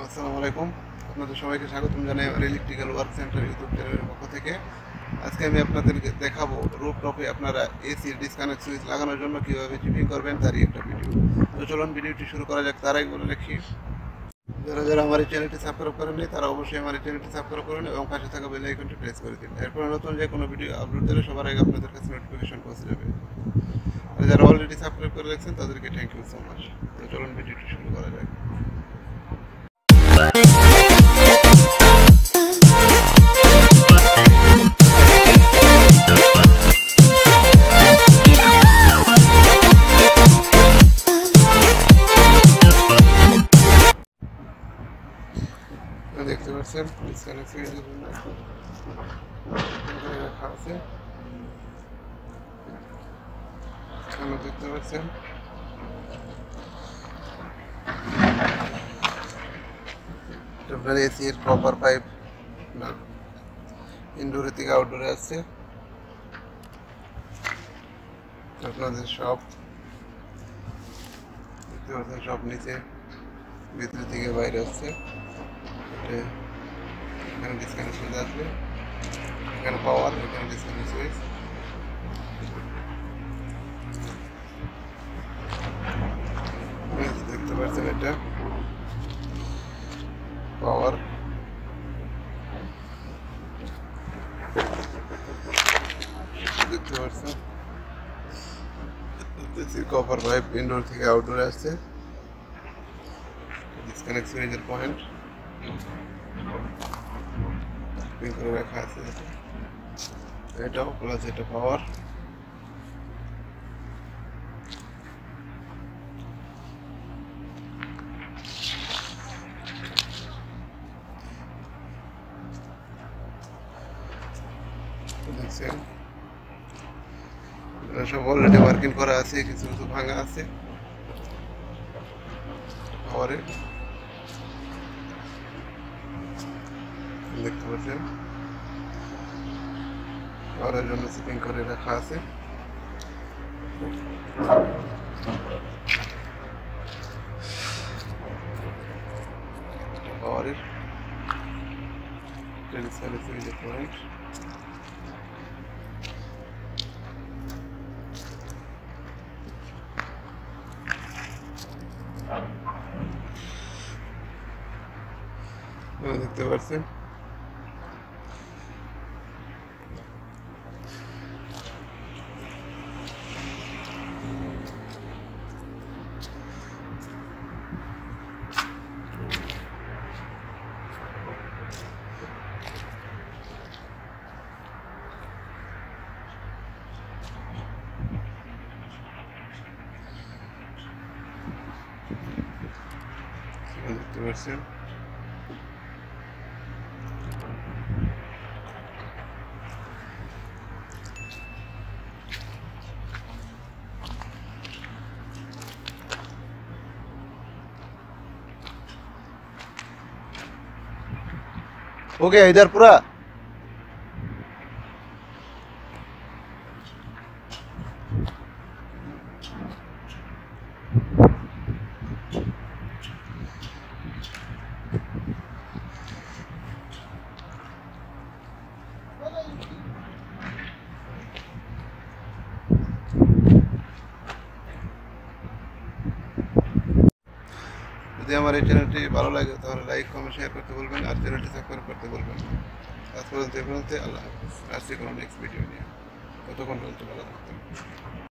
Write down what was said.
আসসালামু আলাইকুম। আপনাদের সবাইকে স্বাগতম জানাই আমার ইলেকট্রিক্যাল ওয়ার্ক সেন্টার ইউটিউব চ্যানেলের পক্ষ থেকে। আজকে আমি আপনাদেরকে দেখাবো রুফটপে আপনারা এসির ডিসকানেক্ট সুইচ লাগানোর জন্য কীভাবে চিপিং করবেন তারই একটা ভিডিও। তো চলুন ভিডিওটি শুরু করা যাক। তার আগে বলে রাখি, যারা যারা আমার এই চ্যানেলটি সাবস্ক্রাইব করেননি তারা অবশ্যই আমার এই চ্যানেলটি সাবস্ক্রাইব করুন এবং পাশে থাকা বেল আইকনটি প্রেস করে দিন। এরপরে নতুন যে কোনো ভিডিও আপলোড দিলে সবার আগে আপনাদের কাছে নোটিফিকেশন পৌঁছে যাবে। আর যারা অলরেডি সাবস্ক্রাইব করে রাখছেন তাদেরকে থ্যাংক ইউ সো মাচ। তো চলুন ভিডিওটি শুরু করা যাক। দেখতে পাচ্ছেন ডিসকানেক্ট সুইচের জন্য রাখা আছে। দেখতে পাচ্ছেন আপনার এসির কপার পাইপ না ইনডোরে থেকে আউটডোরে আসছে। আপনাদের সব দেখতে পাচ্ছেন, সব নিচে ভিতরে থেকে বাইরে আসছে। এখানে ডিসকানেক্ট সুইচ আসবে, এখানে পাওয়ার, এখানে ডিসকানেক্ট সুইচ। দেখতে পাচ্ছেন এটা পাওয়ার, দেখতে পাচ্ছেন কপার পাইপ ইনডোর থেকে আউটডোরে আসছে। ডিসকানেক্ট সুইচের পয়েন্ট পিন করে রাখা আছে, এটাও প্লাস এটা পাওয়ার। দেখছেন সব অলরেডি ওয়ার্কিং করা আছে, কিছু কিছু ভাঙা আছে। পাওয়ারে দেখতে পাচ্ছেন পাওয়ারের জন্য সিপিং করে রাখা আছে। পাওয়ারের পয়েন্ট দেখতে পাচ্ছেন। দেখতে পাচ্ছেন हो गया इधर पूरा। যদি আমার এই চ্যানেলটি ভালো লাগে তাহলে লাইক কমেন্ট শেয়ার করতে বলবেন আর চ্যানেলটি সাবস্ক্রাইব করতে বলবেন। আজ পর্যন্ত আল্লাহ হাফিজ। আসছি কোনো নেক্সট ভিডিও নিয়ে, ততক্ষণ পর্যন্ত ভালো থাকবেন।